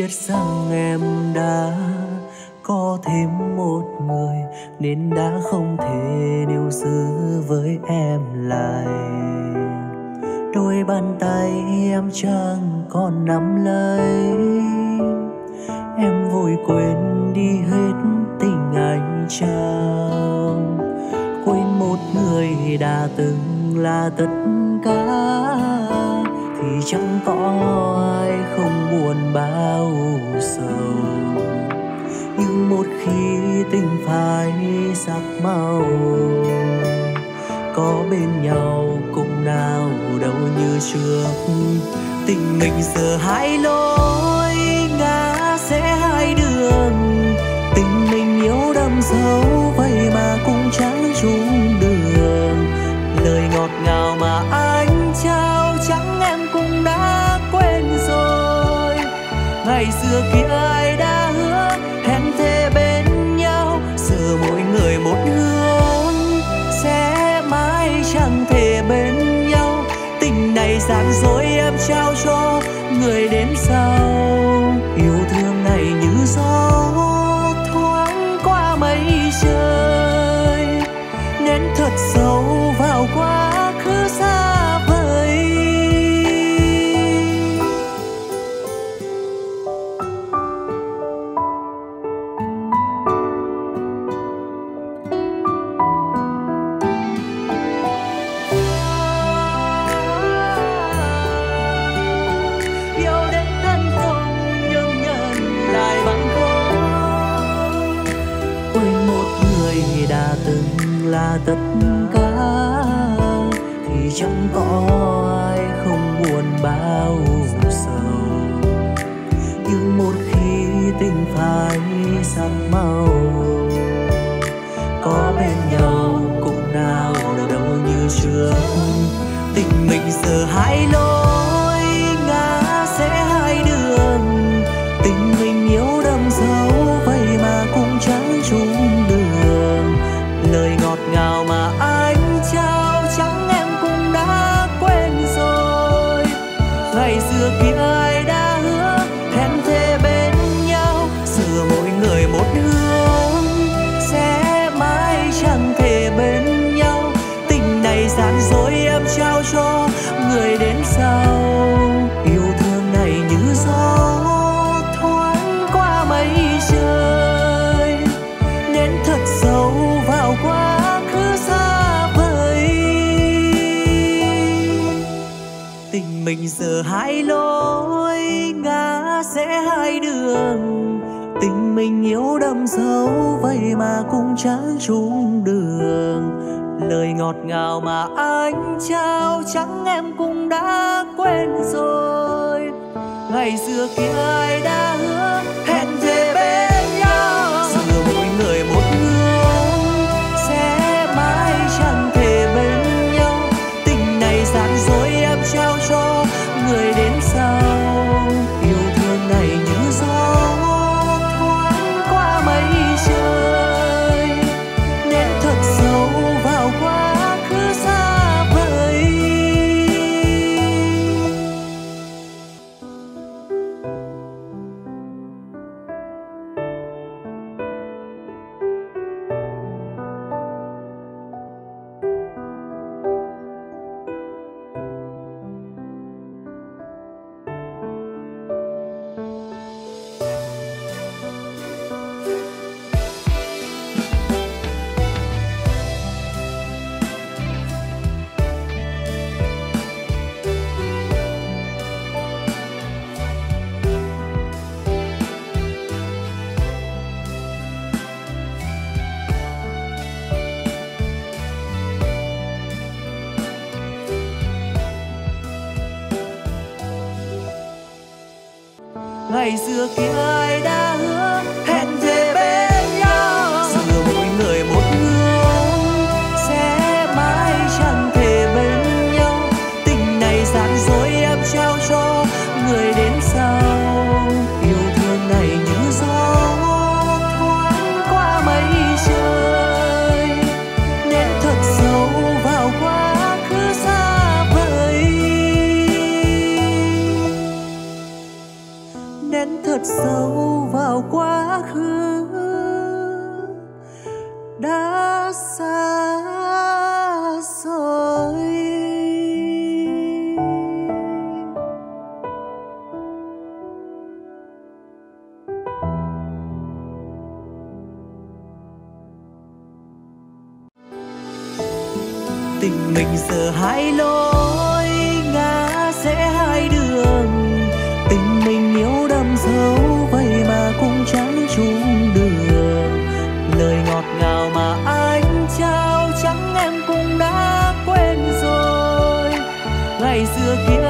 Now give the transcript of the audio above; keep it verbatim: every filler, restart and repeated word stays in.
biết rằng em đã có thêm một người nên đã không thể níu giữ với em lại. Đôi bàn tay em chẳng còn nắm lấy, em vội quên đi hết tình anh trao. Quên một người đã từng là tất cả thì chẳng có ai không buồn bao sầu. Nhưng một khi tình phai sắc màu, có bên nhau cũng nào đâu như trước. Tình mình giờ hai lối, ngã sẽ hai đường. Tình mình yêu đậm sâu vậy mà cũng chẳng chung đường. Lời ngọt ngào mà anh trao chẳng em cũng đã quên rồi. Ngày xưa kia ai đã hứa hẹn thề bên nhau, giờ mỗi người một hướng sẽ mãi chẳng thể bên nhau. Tình này gian dối em trao cho người đến sau. Yêu thương này như gió thoáng qua mây trời, nên thật sâu vào quá khứ xa vời. Yêu đến thân không nhưng nhận lại bằng không. Quên một người đã từng là tất cả thì chẳng có ai không buồn bao sầu. Nhưng một khi tình phai sắc màu, có bên nhau cũng nào đâu như trước. Tình mình giờ hai lối, ngã sẽ hai đường. Tình mình yêu đậm sâu vậy mà cũng chẳng chung đường. Lời ngọt ngào mà anh trao chẳng em cũng đã quên rồi. Ngày xưa kia ai đã hứa hẹn thề bên nhau, giờ mỗi người một hướng sẽ mãi chẳng thể bên nhau. Tình này gian dối em trao cho người đến sau. Yêu thương này như gió thoáng qua mây trời, nên thật sâu vào quá khứ xa vời. Tình mình giờ hai lối, ngã sẽ hai đường. Tình mình yêu đậm sâu vậy mà cũng chẳng chung đường. Lời ngọt ngào mà anh trao chẳng em cũng đã quên rồi. Ngày xưa kia ai đã hứa hẹn thề bên nhau, giờ mỗi người một hướng sẽ mãi chẳng thể bên nhau. Tình này gian dối em trao cho người đến sau. Yêu thương này như gió thoáng qua mây trời, nên thật sâu vào quá khứ xa vời. Ngày xưa kia ai đã hứa hẹn thề bên nhau, giờ mỗi người một hướng sẽ mãi chẳng thể bên nhau. Tình này gian dối em trao cho người đến sau. Yêu thương này như gió thoáng qua mây trời, nên thật sâu vào quá khứ xa vời. Nên thật sâu tình mình giờ hai lối ngã sẽ hai đường, tình mình yêu đậm sâu vậy mà cũng chẳng chung đường. Lời ngọt ngào mà anh trao chẳng em cũng đã quên rồi, ngày xưa kia